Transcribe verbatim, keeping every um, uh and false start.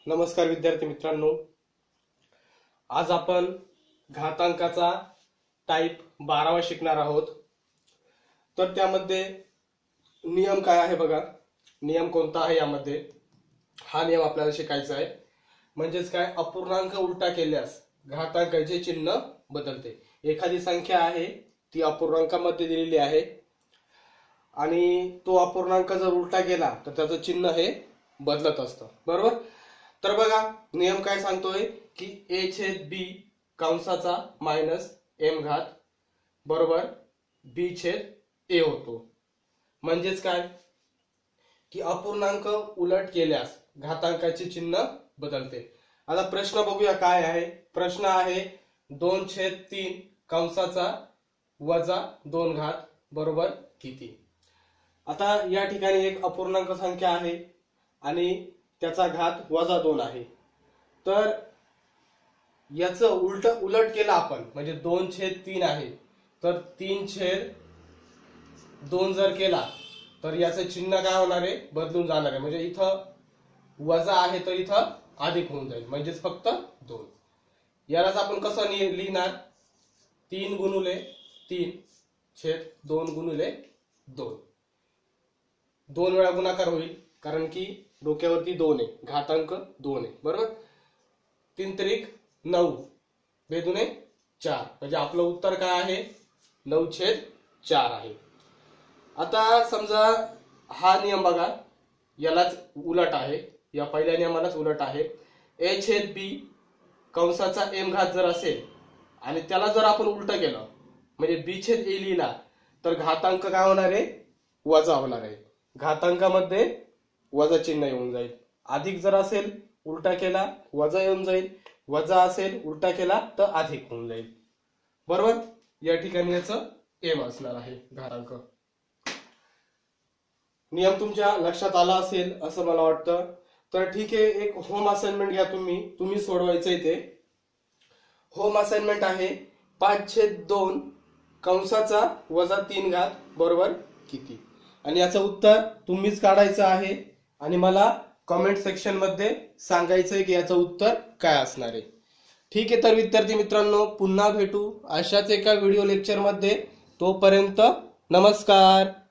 नमस्कार विद्यार्थी मित्रांनो, आज आपण घातांकाचा टाइप बारावा शिकणार आहोत। तर त्यामध्ये नियम काय आहे बघा, नियम कोणता आहे यामध्ये हा नियम आपल्याला शिकायचा आहे। म्हणजेच काय, अपूर्णांक उलटा केल्यास घातांकाचे चिन्ह बदलते। एखादी संख्या आहे ती अपूर्णांकामध्ये दिलेली आहे आणि तो अपूर्णांक जर उलटा केला तर त्याचं चिन्ह हे बदलत असतं, बरोबर। तर बघा नियम काय सांगतोय की a छेद b कंसाचा मायनस m घात बरोबर b छेद a होतो। म्हणजेच काय की अपूर्णांक उलट केल्यास घातांकाचे चिन्ह बदलते। आता प्रश्न बघूया काय आहे। प्रश्न आहे दोन छेद तीन कंसाचा वजा दोन घात बरोबर किती। आता या ठिकाणी एक अपूर्णांक संख्या आहे आणि त्याचा घात वजा दोन आहे। तर याचं उलट उलट केलं आपण, म्हणजे दोन छेद तीन आहे तर तीन छेद दोन जर केला तर याचं चिन्ह काय होणार आहे, बदलून जाणार आहे। म्हणजे इथं वजा आहे तर इथं अधिक होऊन जाईल, म्हणजेच फक्त दोन। यालाच आपण कसं लिहिणार, तीन गुणुले तीन छेद दोन गुणुले दोन। दोन वेळा गुणाकार होईल कारण की डोक्यावरती दोन आहे, घातांक दोन आहे, बरोबर। तीन त्रिक नऊ, बेदुने चार, म्हणजे आपलं उत्तर काय आहे, नऊ छेद चार आहे। आता समजा हा नियम बघा, यालाच उलट आहे, या पहिल्या नियमालाच उलट आहे। a छेद b कंसाचा m घात जर असेल आणि त्याला जर आपण उलट केलं म्हणजे b छेद a लिहिला तर घातांक काय होणार आहे, वजा होणार आहे। घातांकामध्ये वजा चिन्ह येऊन जाईल। अधिक जर असेल उलटा केला वजा येऊन जाईल, वजा असेल उलटा केला तर अधिक होऊन जाईल, बरोबर। या ठिकाणी याचं एम असणार आहे घातांक। नियम तुमच्या लक्षात आला असेल असं मला वाटतं। तर ठीक आहे, एक होम असाइनमेंट घ्या तुम्ही तुम्ही सोडवायचं इथे। होम असाइनमेंट आहे पाच छेद दोन कंसाचा वजा तीन घात बरोबर किती, आणि याचं उत्तर तुम्हीच काढायचं आहे आणि मला कमेंट सेक्शन मध्ये सांगायचंय की याचं उत्तर काय असणार आहे। ठीक आहे, तर विद्यार्थी मित्रांनो पुन्हा भेटू अशाच एका व्हिडिओ लेक्चर मध्ये। तोपर्यंत नमस्कार।